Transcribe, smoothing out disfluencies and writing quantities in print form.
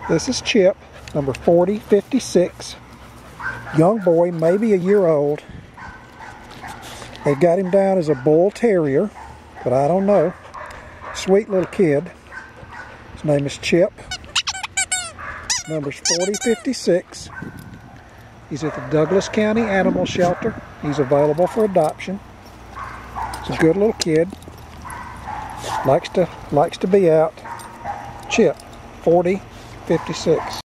This is Chip, number 4056. Young boy, maybe a year old. They got him down as a bull terrier, but I don't know. Sweet little kid. His name is Chip. Number's 4056. He's at the Douglas County Animal Shelter. He's available for adoption. He's a good little kid. Likes to be out. Chip, 4056.